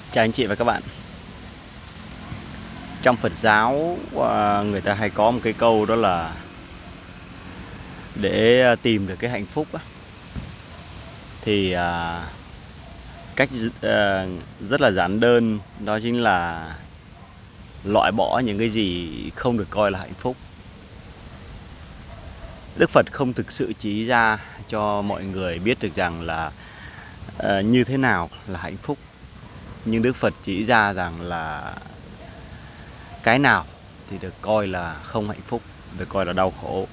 Chào anh chị và các bạn. Trong Phật giáo người ta hay có một cái câu đó là để tìm được cái hạnh phúc á, thì cách rất là giản đơn, đó chính là loại bỏ những cái gì không được coi là hạnh phúc. Đức Phật không thực sự chỉ ra cho mọi người biết được rằng là như thế nào là hạnh phúc, nhưng Đức Phật chỉ ra rằng là cái nào thì được coi là không hạnh phúc, được coi là đau khổ.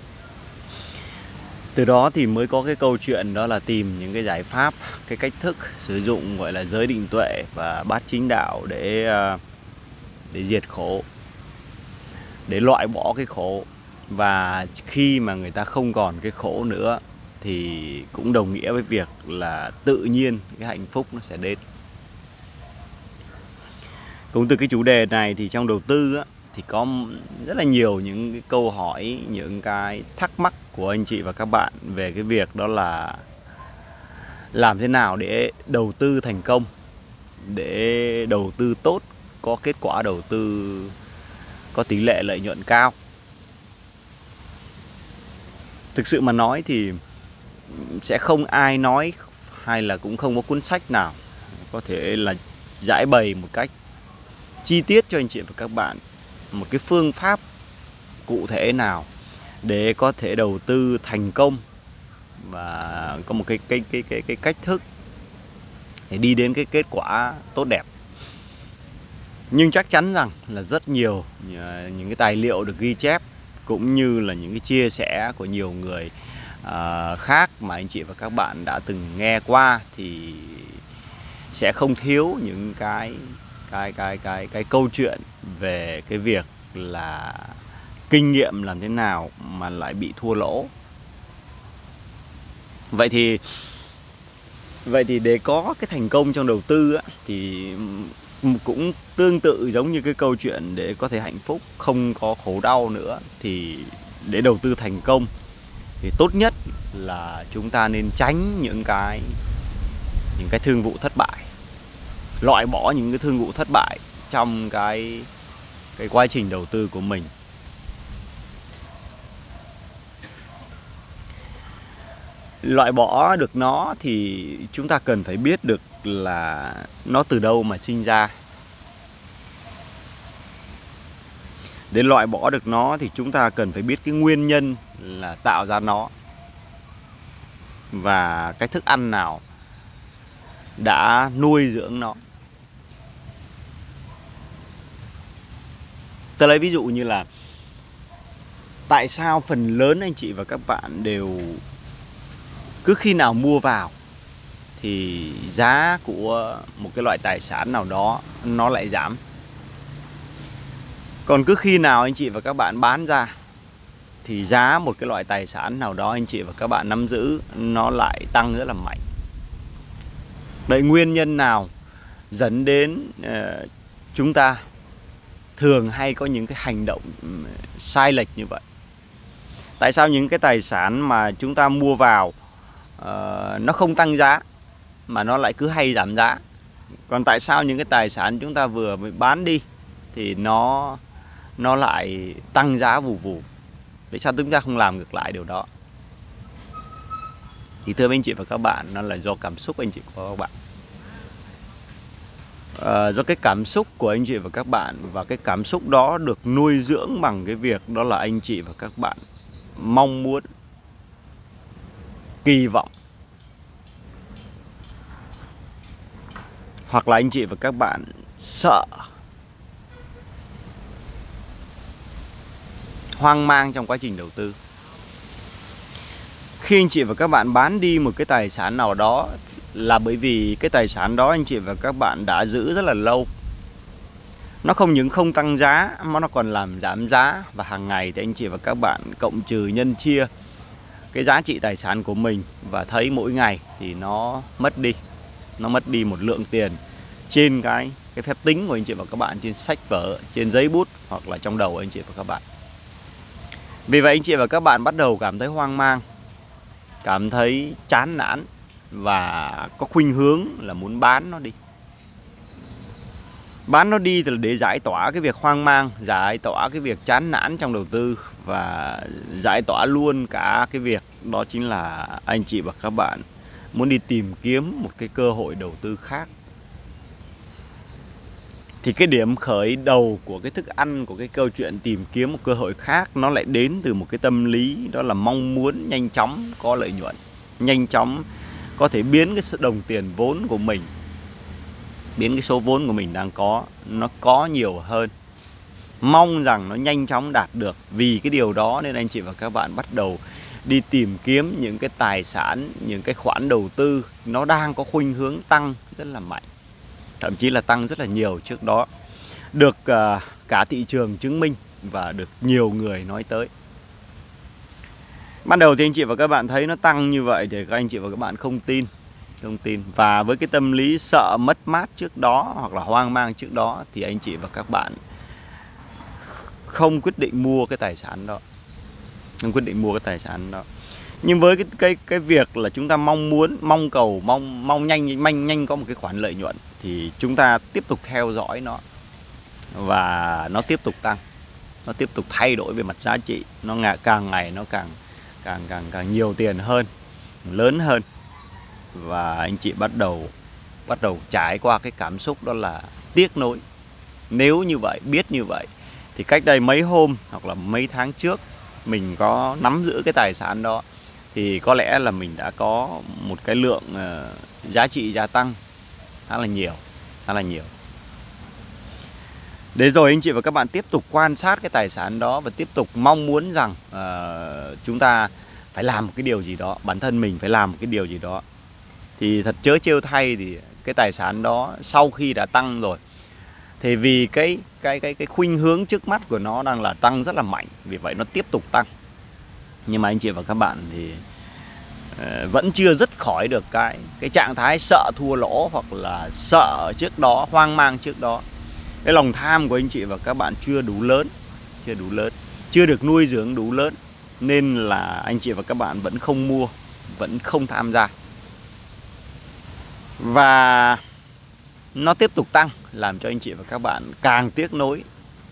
Từ đó thì mới có cái câu chuyện đó là tìm những cái giải pháp, cái cách thức sử dụng gọi là giới định tuệ và bát chính đạo để diệt khổ, để loại bỏ cái khổ. Và khi mà người ta không còn cái khổ nữa thì cũng đồng nghĩa với việc là tự nhiên cái hạnh phúc nó sẽ đến. Cũng từ cái chủ đề này thì trong đầu tư á, thì có rất là nhiều những cái câu hỏi, những cái thắc mắc của anh chị và các bạn về cái việc đó là làm thế nào để đầu tư thành công, để đầu tư tốt, có kết quả đầu tư, có tỷ lệ lợi nhuận cao. Thực sự mà nói thì sẽ không ai nói, hay là cũng không có cuốn sách nào có thể là giải bày một cách chi tiết cho anh chị và các bạn một cái phương pháp cụ thể nào để có thể đầu tư thành công và có một cái cách thức để đi đến cái kết quả tốt đẹp. Nhưng chắc chắn rằng là rất nhiều những cái tài liệu được ghi chép, cũng như là những cái chia sẻ của nhiều người khác mà anh chị và các bạn đã từng nghe qua, thì sẽ không thiếu những cái câu chuyện về cái việc là kinh nghiệm làm thế nào mà lại bị thua lỗ. Vậy thì để có cái thành công trong đầu tư á, thì cũng tương tự giống như cái câu chuyện để có thể hạnh phúc, không có khổ đau nữa, thì để đầu tư thành công thì tốt nhất là chúng ta nên tránh những cái thương vụ thất bại, loại bỏ những cái thương vụ thất bại trong cái quá trình đầu tư của mình. Loại bỏ được nó thì chúng ta cần phải biết được là nó từ đâu mà sinh ra. Để loại bỏ được nó thì chúng ta cần phải biết cái nguyên nhân là tạo ra nó, và cái thức ăn nào đã nuôi dưỡng nó. Tôi lấy ví dụ như là tại sao phần lớn anh chị và các bạn đều cứ khi nào mua vào thì giá của một cái loại tài sản nào đó nó lại giảm, còn cứ khi nào anh chị và các bạn bán ra thì giá một cái loại tài sản nào đó anh chị và các bạn nắm giữ nó lại tăng rất là mạnh. Vậy nguyên nhân nào dẫn đến chúng ta thường hay có những cái hành động sai lệch như vậy? Tại sao những cái tài sản mà chúng ta mua vào nó không tăng giá mà nó lại cứ hay giảm giá? Còn tại sao những cái tài sản chúng ta vừa mới bán đi thì nó lại tăng giá vù vù? Tại sao chúng ta không làm ngược lại điều đó? Thì thưa anh chị và các bạn, nó là do cảm xúc anh chị và các bạn. Do cái cảm xúc của anh chị và các bạn, và cái cảm xúc đó được nuôi dưỡng bằng cái việc đó là anh chị và các bạn mong muốn, kỳ vọng, hoặc là anh chị và các bạn sợ, hoang mang trong quá trình đầu tư. Khi anh chị và các bạn bán đi một cái tài sản nào đó là bởi vì cái tài sản đó anh chị và các bạn đã giữ rất là lâu. Nó không những không tăng giá mà nó còn làm giảm giá, và hàng ngày thì anh chị và các bạn cộng trừ nhân chia cái giá trị tài sản của mình, và thấy mỗi ngày thì nó mất đi một lượng tiền trên cái phép tính của anh chị và các bạn, trên sách vở, trên giấy bút, hoặc là trong đầu anh chị và các bạn. Vì vậy anh chị và các bạn bắt đầu cảm thấy hoang mang, cảm thấy chán nản, và có khuynh hướng là muốn bán nó đi. Bán nó đi thì là để giải tỏa cái việc hoang mang, giải tỏa cái việc chán nản trong đầu tư, và giải tỏa luôn cả cái việc đó chính là anh chị và các bạn muốn đi tìm kiếm một cái cơ hội đầu tư khác. Thì cái điểm khởi đầu của cái thức ăn, của cái câu chuyện tìm kiếm một cơ hội khác, nó lại đến từ một cái tâm lý, đó là mong muốn nhanh chóng có lợi nhuận, nhanh chóng có thể biến cái đồng tiền vốn của mình, biến cái số vốn của mình đang có, nó có nhiều hơn. Mong rằng nó nhanh chóng đạt được. Vì cái điều đó nên anh chị và các bạn bắt đầu đi tìm kiếm những cái tài sản, những cái khoản đầu tư nó đang có khuynh hướng tăng rất là mạnh, thậm chí là tăng rất là nhiều trước đó, được cả thị trường chứng minh và được nhiều người nói tới. Ban đầu thì anh chị và các bạn thấy nó tăng như vậy thì các anh chị và các bạn không tin. Và với cái tâm lý sợ mất mát trước đó hoặc là hoang mang trước đó thì anh chị và các bạn không quyết định mua cái tài sản đó. Nhưng với cái việc là chúng ta mong cầu nhanh có một cái khoản lợi nhuận, thì chúng ta tiếp tục theo dõi nó, và nó tiếp tục tăng, nó tiếp tục thay đổi về mặt giá trị, nó càng ngày nó càng nhiều tiền hơn, lớn hơn. Và anh chị bắt đầu trải qua cái cảm xúc đó là tiếc nuối. Nếu như vậy, biết như vậy thì cách đây mấy hôm hoặc là mấy tháng trước mình có nắm giữ cái tài sản đó, thì có lẽ là mình đã có một cái lượng giá trị gia tăng khá là nhiều. Để rồi anh chị và các bạn tiếp tục quan sát cái tài sản đó và tiếp tục mong muốn rằng chúng ta phải làm một cái điều gì đó, bản thân mình phải làm một cái điều gì đó. Thì thật trớ trêu thay thì cái tài sản đó sau khi đã tăng rồi, thì vì cái khuynh hướng trước mắt của nó đang là tăng rất là mạnh, vì vậy nó tiếp tục tăng. Nhưng mà anh chị và các bạn thì vẫn chưa dứt khỏi được cái trạng thái sợ thua lỗ, hoặc là sợ trước đó, hoang mang trước đó. Cái lòng tham của anh chị và các bạn chưa đủ lớn, chưa được nuôi dưỡng đủ lớn, nên là anh chị và các bạn vẫn không mua, vẫn không tham gia. Và nó tiếp tục tăng, làm cho anh chị và các bạn càng tiếc nuối.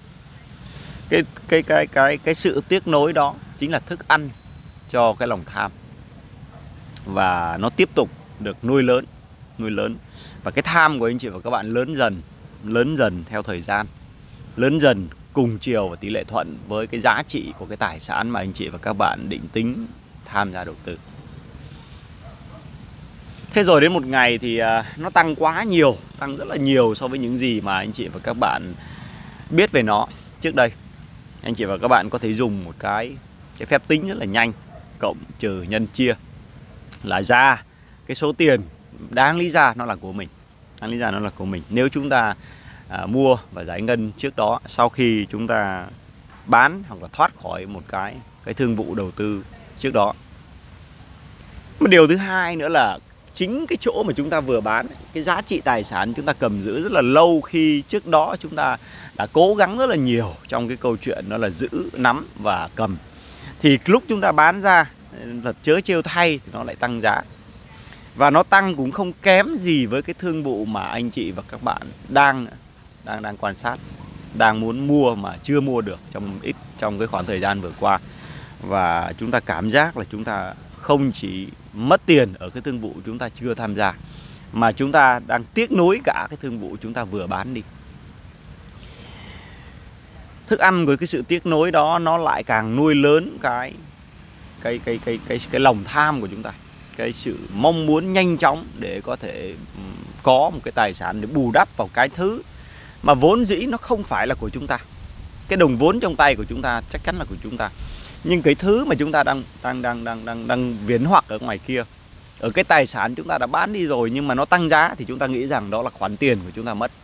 Cái sự tiếc nuối đó chính là thức ăn cho cái lòng tham, và nó tiếp tục được nuôi lớn. Và cái tham của anh chị và các bạn lớn dần theo thời gian, lớn dần cùng chiều và tỷ lệ thuận với cái giá trị của cái tài sản mà anh chị và các bạn định tính tham gia đầu tư. Thế rồi đến một ngày thì nó tăng quá nhiều, tăng rất là nhiều so với những gì mà anh chị và các bạn biết về nó trước đây. Anh chị và các bạn có thể dùng một cái phép tính rất là nhanh, cộng trừ nhân chia, là ra cái số tiền đáng lý ra nó là của mình. Nếu chúng ta mua và giải ngân trước đó, sau khi chúng ta bán hoặc là thoát khỏi một cái thương vụ đầu tư trước đó. Một điều thứ hai nữa là chính cái chỗ mà chúng ta vừa bán, cái giá trị tài sản chúng ta cầm giữ rất là lâu, khi trước đó chúng ta đã cố gắng rất là nhiều trong cái câu chuyện đó là giữ, nắm và cầm. Thì lúc chúng ta bán ra, thật trớ trêu thay thì nó lại tăng giá. Và nó tăng cũng không kém gì với cái thương vụ mà anh chị và các bạn đang quan sát, đang muốn mua mà chưa mua được trong cái khoảng thời gian vừa qua. Và chúng ta cảm giác là chúng ta không chỉ mất tiền ở cái thương vụ chúng ta chưa tham gia, mà chúng ta đang tiếc nuối cả cái thương vụ chúng ta vừa bán đi. Thức ăn với cái sự tiếc nuối đó, nó lại càng nuôi lớn cái lòng tham của chúng ta, cái sự mong muốn nhanh chóng để có thể có một cái tài sản để bù đắp vào cái thứ mà vốn dĩ nó không phải là của chúng ta. Cái đồng vốn trong tay của chúng ta chắc chắn là của chúng ta, nhưng cái thứ mà chúng ta đang viễn hoặc ở ngoài kia, ở cái tài sản chúng ta đã bán đi rồi nhưng mà nó tăng giá, thì chúng ta nghĩ rằng đó là khoản tiền của chúng ta mất.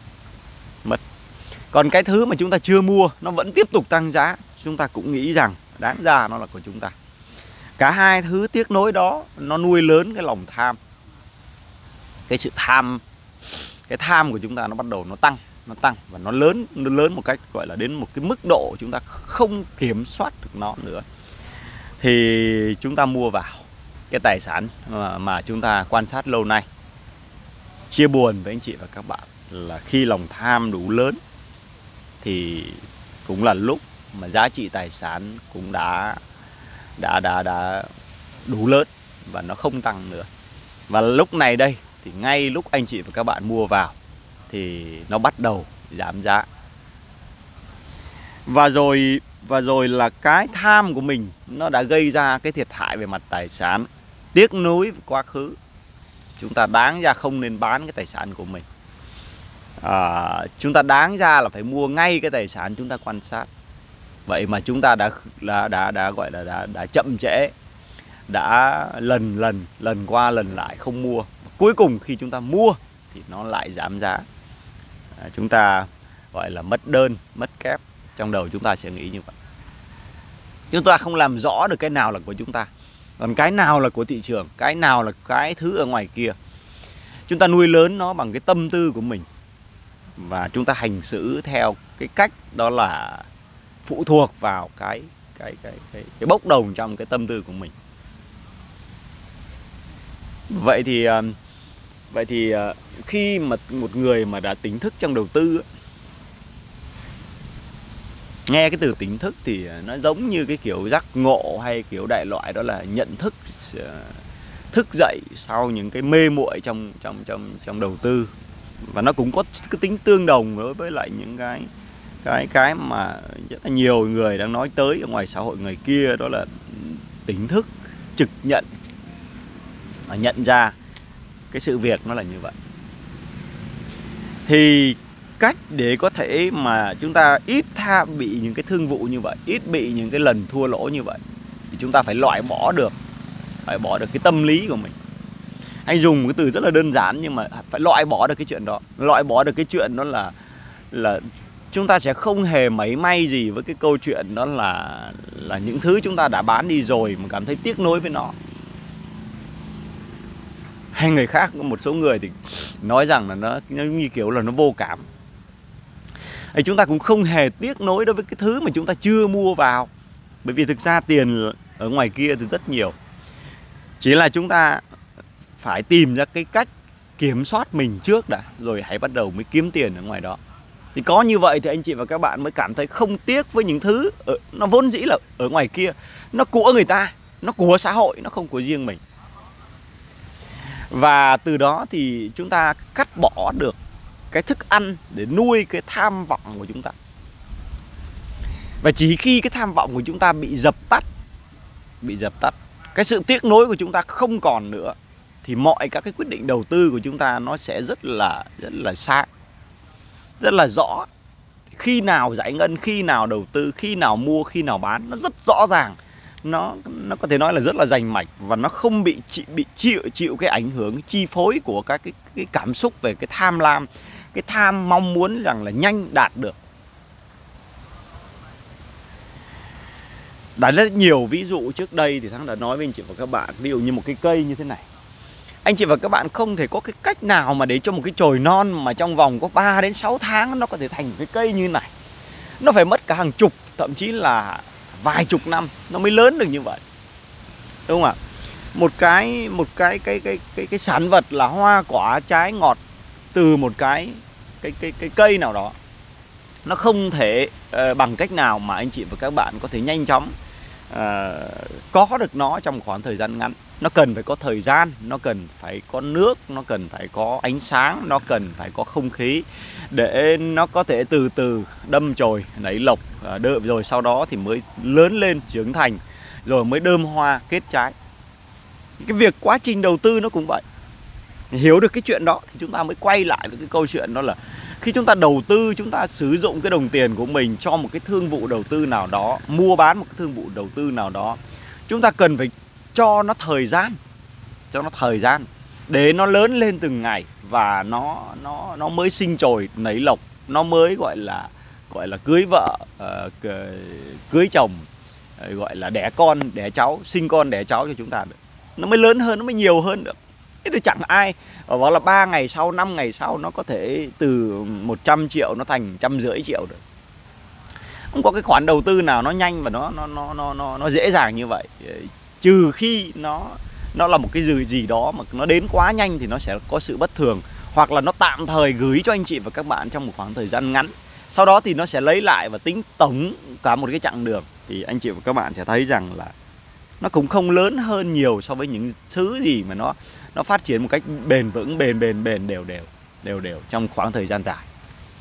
Còn cái thứ mà chúng ta chưa mua nó vẫn tiếp tục tăng giá, chúng ta cũng nghĩ rằng đáng ra nó là của chúng ta. Cả hai thứ tiếc nuối đó nó nuôi lớn cái lòng tham. Cái sự tham, cái tham của chúng ta nó bắt đầu nó tăng và nó lớn một cách gọi là đến một cái mức độ chúng ta không kiểm soát được nó nữa. Thì chúng ta mua vào cái tài sản mà chúng ta quan sát lâu nay. Chia buồn với anh chị và các bạn, là khi lòng tham đủ lớn thì cũng là lúc mà giá trị tài sản cũng đã đủ lớn và nó không tăng nữa. Và lúc này đây thì ngay lúc anh chị và các bạn mua vào thì nó bắt đầu giảm giá. Và rồi là cái tham của mình nó đã gây ra cái thiệt hại về mặt tài sản, tiếc nuối quá khứ. Chúng ta đáng ra không nên bán cái tài sản của mình. Chúng ta đáng ra là phải mua ngay cái tài sản chúng ta quan sát. Vậy mà chúng ta đã gọi là đã chậm trễ, đã lần qua lần lại không mua. Cuối cùng khi chúng ta mua thì nó lại giảm giá. Chúng ta gọi là mất đơn, mất kép. Trong đầu chúng ta sẽ nghĩ như vậy. Chúng ta không làm rõ được cái nào là của chúng ta, còn cái nào là của thị trường, cái nào là cái thứ ở ngoài kia. Chúng ta nuôi lớn nó bằng cái tâm tư của mình, và chúng ta hành xử theo cái cách đó là phụ thuộc vào cái bốc đồng trong cái tâm tư của mình. Vậy thì khi mà một người mà đã tỉnh thức trong đầu tư, nghe cái từ tỉnh thức thì nó giống như cái kiểu giác ngộ hay kiểu đại loại, đó là nhận thức, thức dậy sau những cái mê muội trong đầu tư. Và nó cũng có cái tính tương đồng đối với lại những cái mà rất là nhiều người đang nói tới ở ngoài xã hội người kia, đó là tỉnh thức, trực nhận, và nhận ra cái sự việc nó là như vậy. Thì cách để có thể mà chúng ta ít bị những cái thương vụ như vậy, ít bị những cái lần thua lỗ như vậy, thì chúng ta phải loại bỏ được cái tâm lý của mình. Anh dùng một cái từ rất là đơn giản nhưng mà phải loại bỏ được cái chuyện đó. Loại bỏ được cái chuyện đó là chúng ta sẽ không hề mảy may gì với cái câu chuyện đó là những thứ chúng ta đã bán đi rồi mà cảm thấy tiếc nuối với nó. Hay người khác, một số người thì nói rằng là nó như kiểu là nó vô cảm. Thì chúng ta cũng không hề tiếc nuối đối với cái thứ mà chúng ta chưa mua vào, bởi vì thực ra tiền ở ngoài kia thì rất nhiều. Chỉ là chúng ta phải tìm ra cái cách kiểm soát mình trước đã, rồi hãy bắt đầu mới kiếm tiền ở ngoài đó. Thì có như vậy thì anh chị và các bạn mới cảm thấy không tiếc với những thứ nó vốn dĩ là ở ngoài kia. Nó của người ta, nó của xã hội, nó không của riêng mình. Và từ đó thì chúng ta cắt bỏ được cái thức ăn để nuôi cái tham vọng của chúng ta. Và chỉ khi cái tham vọng của chúng ta bị dập tắt, cái sự tiếc nuối của chúng ta không còn nữa, thì mọi các cái quyết định đầu tư của chúng ta nó sẽ rất là sáng, rất là rõ. Khi nào giải ngân, khi nào đầu tư, khi nào mua, khi nào bán, nó rất rõ ràng. Nó có thể nói là rất là rành mạch, và nó không bị chịu cái ảnh hưởng chi phối của các cái cảm xúc về cái tham lam, cái tham mong muốn rằng là nhanh đạt được. Đã rất nhiều ví dụ trước đây thì Thắng đã nói với anh chị và các bạn. Ví dụ như một cái cây như thế này, anh chị và các bạn không thể có cái cách nào mà để cho một cái chồi non mà trong vòng có 3 đến 6 tháng nó có thể thành một cái cây như thế này. Nó phải mất cả hàng chục, thậm chí là vài chục năm nó mới lớn được như vậy, đúng không ạ? Một cái sản vật là hoa quả trái ngọt từ một cái cây nào đó, nó không thể bằng cách nào mà anh chị và các bạn có thể nhanh chóng có được nó trong khoảng thời gian ngắn. Nó cần phải có thời gian, nó cần phải có nước, nó cần phải có ánh sáng, nó cần phải có không khí để nó có thể từ từ đâm chồi, nảy lộc, rồi sau đó thì mới lớn lên, trưởng thành, rồi mới đơm hoa, kết trái. Cái việc quá trình đầu tư nó cũng vậy. Hiểu được cái chuyện đó thì chúng ta mới quay lại với cái câu chuyện đó là khi chúng ta đầu tư, chúng ta sử dụng cái đồng tiền của mình cho một cái thương vụ đầu tư nào đó, mua bán một cái thương vụ đầu tư nào đó, chúng ta cần phải cho nó thời gian để nó lớn lên từng ngày, và nó mới sinh chồi nảy lộc, nó mới gọi là cưới vợ, cưới chồng, gọi là đẻ con đẻ cháu, sinh con đẻ cháu cho chúng ta được. Nó mới lớn hơn, nó mới nhiều hơn được. Thế thì chẳng ai bảo là 3 ngày sau, 5 ngày sau nó có thể từ 100 triệu nó thành 150 triệu được. Không có cái khoản đầu tư nào nó nhanh và nó dễ dàng như vậy. Trừ khi nó là một cái gì đó mà nó đến quá nhanh thì nó sẽ có sự bất thường, hoặc là nó tạm thời gửi cho anh chị và các bạn trong một khoảng thời gian ngắn. Sau đó thì nó sẽ lấy lại và tính tổng cả một cái chặng đường. Thì anh chị và các bạn sẽ thấy rằng là nó cũng không lớn hơn nhiều so với những thứ gì mà nó phát triển một cách bền vững, bền đều trong khoảng thời gian dài.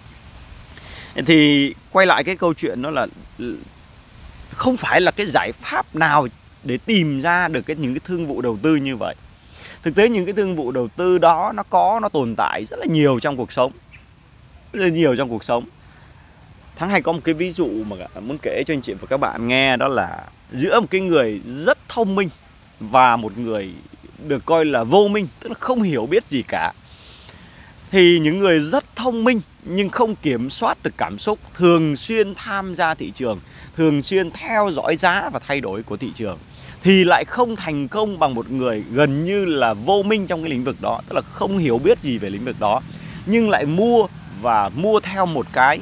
Thì quay lại cái câu chuyện đó là không phải là cái giải pháp nào để tìm ra được những cái thương vụ đầu tư như vậy. Thực tế những cái thương vụ đầu tư đó nó tồn tại rất là nhiều trong cuộc sống. Rất là nhiều trong cuộc sống. Thắng hay có một cái ví dụ mà muốn kể cho anh chị và các bạn nghe, đó là giữa một cái người rất thông minh và một người được coi là vô minh, tức là không hiểu biết gì cả. Thì những người rất thông minh nhưng không kiểm soát được cảm xúc, thường xuyên tham gia thị trường, thường xuyên theo dõi giá và thay đổi của thị trường, thì lại không thành công bằng một người gần như là vô minh trong cái lĩnh vực đó, tức là không hiểu biết gì về lĩnh vực đó, nhưng lại mua theo một cái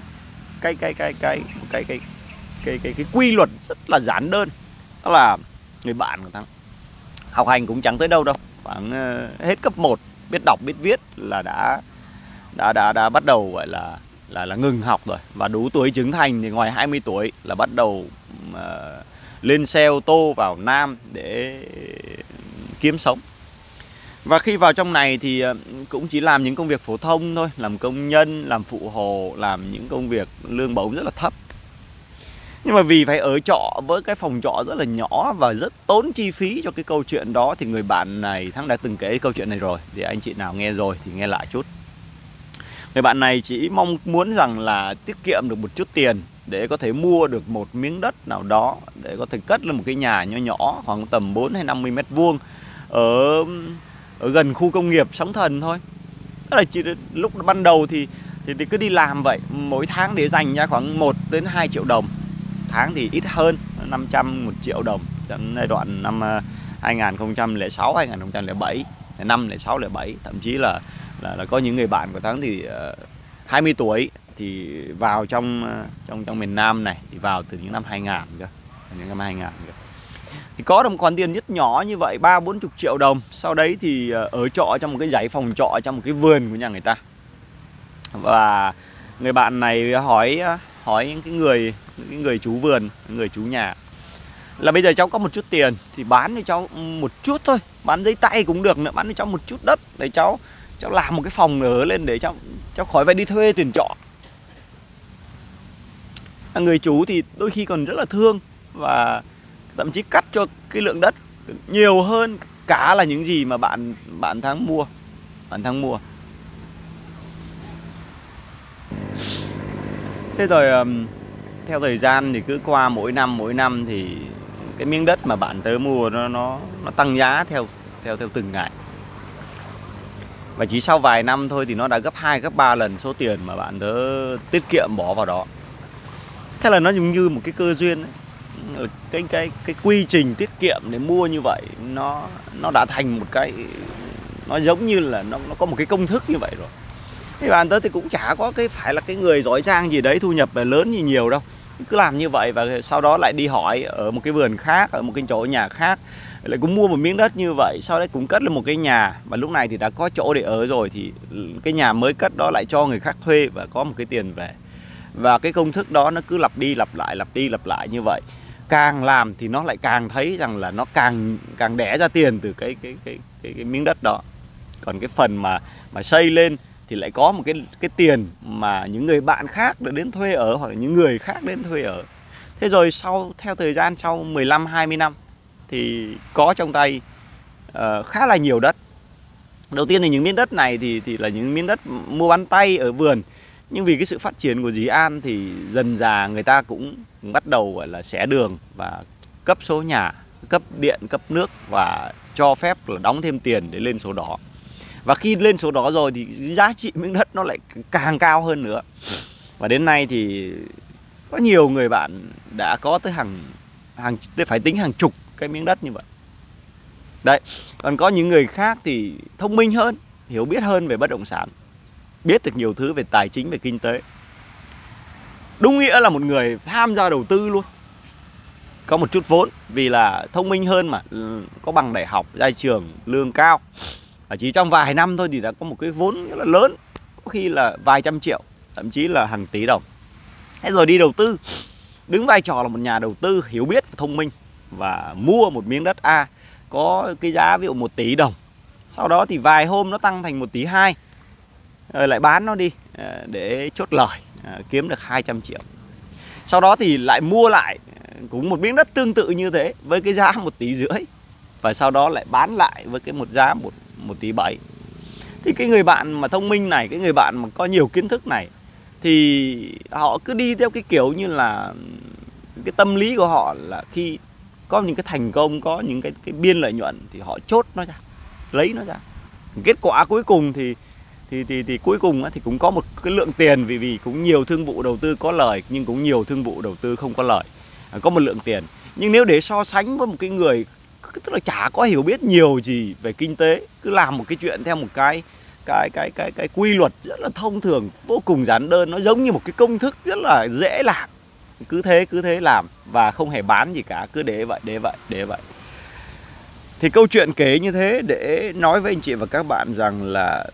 quy luật rất là giản đơn. Đó là người bạn của Thắng học hành cũng chẳng tới đâu đâu, khoảng hết cấp 1 biết đọc biết viết là đã bắt đầu gọi là ngừng học rồi, và đủ tuổi trưởng thành thì ngoài 20 tuổi là bắt đầu lên xe ô tô vào Nam để kiếm sống. Và khi vào trong này thì cũng chỉ làm những công việc phổ thông thôi, làm công nhân, làm phụ hồ, làm những công việc lương bổng rất là thấp. Nhưng mà vì phải ở trọ với cái phòng trọ rất là nhỏ và rất tốn chi phí cho cái câu chuyện đó, thì người bạn này, Thắng đã từng kể câu chuyện này rồi, thì anh chị nào nghe rồi thì nghe lại chút. Người bạn này chỉ mong muốn rằng là tiết kiệm được một chút tiền để có thể mua được một miếng đất nào đó để có thể cất lên một cái nhà nho nhỏ khoảng tầm 4 hay 50 mét vuông ở gần khu công nghiệp Sóng Thần thôi. Tức là chỉ lúc ban đầu thì cứ đi làm vậy, mỗi tháng để dành ra khoảng 1 đến 2 triệu đồng. Tháng thì ít hơn, 500 1 triệu đồng trong giai đoạn năm 2006, 2007, 5, 06, 07. Thậm chí là có những người bạn của Thắng thì 20 tuổi thì vào trong miền Nam này, thì vào từ những năm 2000 cơ, những năm 2000 cơ. Thì có được một khoản tiền rất nhỏ như vậy, 30-40 triệu đồng. Sau đấy thì ở trọ trong một cái dãy phòng trọ trong một cái vườn của nhà người ta. Và người bạn này hỏi những cái người chú vườn, người chú nhà là bây giờ cháu có một chút tiền thì bán cho cháu một chút thôi, bán giấy tay cũng được nữa, bán cho cháu một chút đất để cháu làm một cái phòng ở lên để cháu khỏi phải đi thuê tiền trọ. Người chú thì đôi khi còn rất là thương và thậm chí cắt cho cái lượng đất nhiều hơn cả là những gì mà bạn Thắng mua. Thế rồi theo thời gian thì cứ qua mỗi năm thì cái miếng đất mà bạn tớ mua nó tăng giá theo từng ngày. Và chỉ sau vài năm thôi thì nó đã gấp 2, gấp 3 lần số tiền mà bạn tớ tiết kiệm bỏ vào đó. Thế là nó giống như một cái cơ duyên ấy. Cái quy trình tiết kiệm để mua như vậy nó đã thành một cái, nó giống như là nó có một cái công thức như vậy rồi. Thì bạn tớ thì cũng chả có phải là cái người giỏi giang gì đấy, thu nhập là lớn như nhiều đâu, cứ làm như vậy. Và sau đó lại đi hỏi ở một cái vườn khác, ở một cái chỗ nhà khác, lại cũng mua một miếng đất như vậy, sau đấy cũng cất lên một cái nhà. Và lúc này thì đã có chỗ để ở rồi, thì cái nhà mới cất đó lại cho người khác thuê và có một cái tiền về. Và cái công thức đó nó cứ lặp đi lặp lại như vậy. Càng làm thì nó lại càng thấy rằng là nó càng đẻ ra tiền từ cái miếng đất đó. Còn cái phần mà xây lên thì lại có một cái tiền mà những người bạn khác đã đến thuê ở, hoặc là những người khác đến thuê ở. Thế rồi theo thời gian sau 15-20 năm thì có trong tay khá là nhiều đất. Đầu tiên thì những miếng đất này thì là những miếng đất mua bán tay ở vườn. Nhưng vì cái sự phát triển của Dĩ An thì dần dà người ta cũng bắt đầu gọi là xẻ đường và cấp số nhà, cấp điện, cấp nước và cho phép là đóng thêm tiền để lên số đỏ. Và khi lên số đó rồi thì giá trị miếng đất nó lại càng cao hơn nữa. Và đến nay thì có nhiều người bạn đã có tới phải tính hàng chục cái miếng đất như vậy. Đấy, còn có những người khác thì thông minh hơn, hiểu biết hơn về bất động sản, biết được nhiều thứ về tài chính, về kinh tế. Đúng nghĩa là một người tham gia đầu tư luôn. Có một chút vốn vì là thông minh hơn mà, có bằng đại học, ra trường, lương cao. Chỉ trong vài năm thôi thì đã có một cái vốn rất là lớn, có khi là vài trăm triệu, thậm chí là hàng tỷ đồng. Thế rồi đi đầu tư, đứng vai trò là một nhà đầu tư hiểu biết và thông minh, và mua một miếng đất A có cái giá ví dụ 1 tỷ đồng. Sau đó thì vài hôm nó tăng thành 1,2 tỷ, rồi lại bán nó đi để chốt lời, kiếm được 200 triệu. Sau đó thì lại mua lại cũng một miếng đất tương tự như thế với cái giá 1,5 tỷ, và sau đó lại bán lại với cái một giá 1,7 tỷ. Thì cái người bạn mà thông minh này, cái người bạn mà có nhiều kiến thức này, thì họ cứ đi theo cái kiểu như là cái tâm lý của họ là khi có những cái thành công, có những cái biên lợi nhuận thì họ chốt nó ra, lấy nó ra. Kết quả cuối cùng thì cuối cùng thì cũng có một cái lượng tiền, vì cũng nhiều thương vụ đầu tư có lời nhưng cũng nhiều thương vụ đầu tư không có lời, có một lượng tiền. Nhưng nếu để so sánh với một cái người tức là chả có hiểu biết nhiều gì về kinh tế, cứ làm một cái chuyện theo một cái quy luật rất là thông thường, vô cùng giản đơn, nó giống như một cái công thức rất là dễ làm, cứ thế làm và không hề bán gì cả, cứ để vậy. Thì câu chuyện kể như thế để nói với anh chị và các bạn rằng là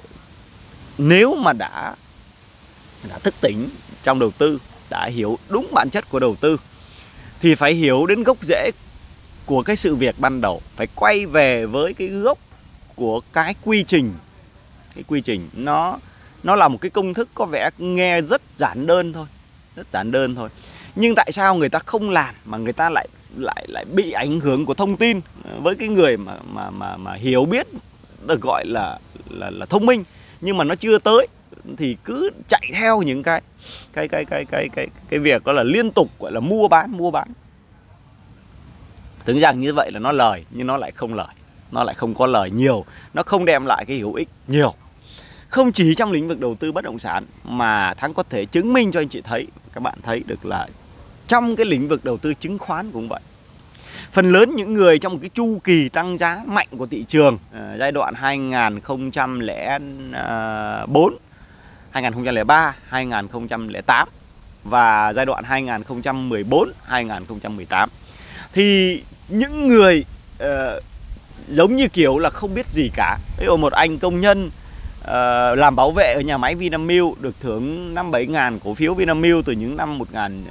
nếu mà đã thức tỉnh trong đầu tư, đã hiểu đúng bản chất của đầu tư, thì phải hiểu đến gốc rễ của cái sự việc ban đầu, phải quay về với cái gốc của cái quy trình. Cái quy trình nó là một cái công thức có vẻ nghe rất giản đơn thôi, nhưng tại sao người ta không làm mà người ta lại bị ảnh hưởng của thông tin? Với cái người mà hiểu biết được gọi là thông minh nhưng mà nó chưa tới, thì cứ chạy theo những cái việc đó là liên tục gọi là mua bán. Tưởng rằng như vậy là nó lời, nhưng nó lại không lời, nó lại không có lời nhiều, nó không đem lại cái hữu ích nhiều. Không chỉ trong lĩnh vực đầu tư bất động sản mà Thắng có thể chứng minh cho anh chị thấy, các bạn thấy được là trong cái lĩnh vực đầu tư chứng khoán cũng vậy. Phần lớn những người trong một cái chu kỳ tăng giá mạnh của thị trường, giai đoạn 2004, 2003, 2008 và giai đoạn 2014, 2018, thì những người giống như kiểu là không biết gì cả. Ví dụ một anh công nhân làm bảo vệ ở nhà máy Vinamilk được thưởng 5-7 ngàn cổ phiếu Vinamilk từ những năm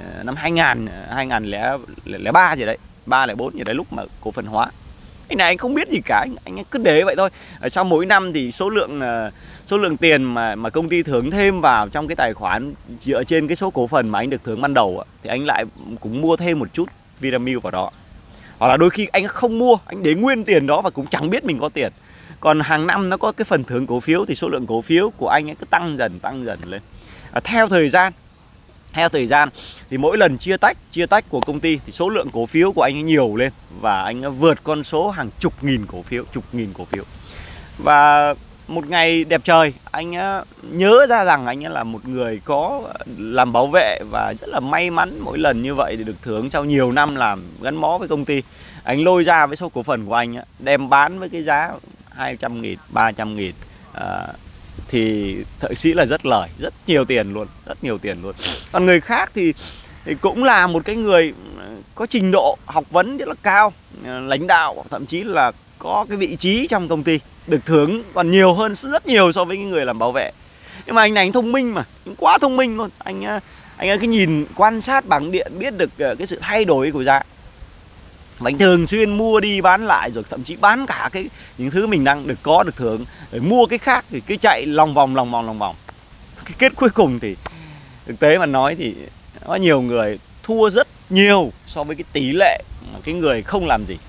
2003 gì đấy, 304 gì đấy, lúc mà cổ phần hóa. Anh này anh không biết gì cả, anh cứ để vậy thôi. Sau mỗi năm thì số lượng tiền mà công ty thưởng thêm vào trong cái tài khoản dựa trên cái số cổ phần mà anh được thưởng ban đầu, thì anh lại cũng mua thêm một chút Vinamilk vào đó. Hoặc là đôi khi anh không mua, anh để nguyên tiền đó và cũng chẳng biết mình có tiền. Còn hàng năm nó có cái phần thưởng cổ phiếu, thì số lượng cổ phiếu của anh ấy cứ tăng dần lên. Theo thời gian thì mỗi lần chia tách của công ty thì số lượng cổ phiếu của anh ấy nhiều lên, và anh ấy vượt con số hàng chục nghìn cổ phiếu. Và một ngày đẹp trời, anh ấy nhớ ra rằng anh ấy là một người có làm bảo vệ và rất là may mắn mỗi lần như vậy thì được thưởng sau nhiều năm làm gắn bó với công ty. Anh lôi ra với số cổ phần của anh ấy, đem bán với cái giá 200.000, 300.000, thì thậm chí là rất lời, rất nhiều tiền luôn. Còn người khác thì cũng là một cái người có trình độ học vấn rất là cao, lãnh đạo, thậm chí là có cái vị trí trong công ty, được thưởng còn nhiều hơn rất nhiều so với cái người làm bảo vệ. Nhưng mà anh này anh thông minh mà, quá thông minh luôn. Anh ấy cứ nhìn quan sát bảng điện biết được cái sự thay đổi của giá. Và anh thường xuyên mua đi bán lại, rồi thậm chí bán cả những thứ mình đang được thưởng để mua cái khác, thì cứ chạy lòng vòng. Cái kết cuối cùng thì thực tế mà nói thì có nhiều người thua rất nhiều so với cái tỷ lệ mà cái người không làm gì.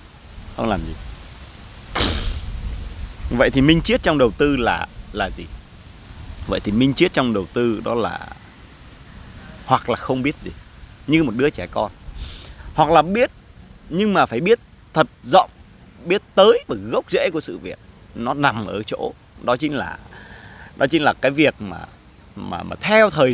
Vậy thì minh triết trong đầu tư là gì? Vậy thì minh triết trong đầu tư đó là hoặc là không biết gì như một đứa trẻ con, hoặc là biết nhưng mà phải biết thật rộng, biết tới và gốc rễ của sự việc. Nó nằm ở chỗ đó chính là cái việc mà theo thời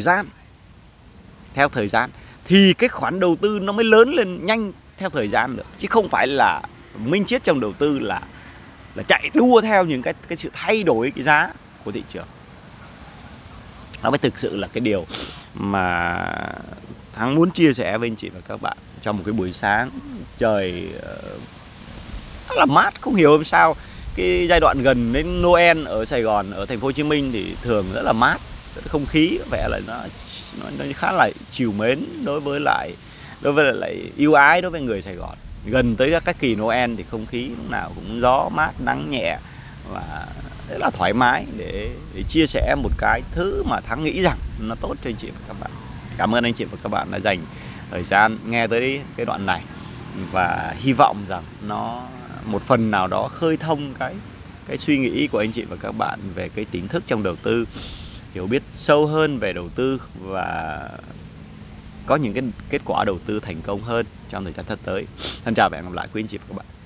gian thì cái khoản đầu tư nó mới lớn lên nhanh theo thời gian được, chứ không phải là minh triết trong đầu tư là chạy đua theo những cái sự thay đổi cái giá của thị trường. Nó mới thực sự là cái điều mà Thắng muốn chia sẻ với anh chị và các bạn trong một cái buổi sáng trời rất là mát. Không hiểu làm sao cái giai đoạn gần đến Noel ở Sài Gòn, ở thành phố Hồ Chí Minh thì thường rất là mát, không khí có vẻ là nó khá là chiều mến đối với lại yêu ái đối với người Sài Gòn. Gần tới các kỳ Noel thì không khí lúc nào cũng gió mát, nắng nhẹ và rất là thoải mái để chia sẻ một cái thứ mà Thắng nghĩ rằng nó tốt cho anh chị và các bạn. Cảm ơn anh chị và các bạn đã dành thời gian nghe tới cái đoạn này, và hy vọng rằng nó một phần nào đó khơi thông cái suy nghĩ của anh chị và các bạn về cái tỉnh thức trong đầu tư, hiểu biết sâu hơn về đầu tư và có những cái kết quả đầu tư thành công hơn trong thời gian sắp tới. Thân chào và hẹn gặp lại quý anh chị và các bạn.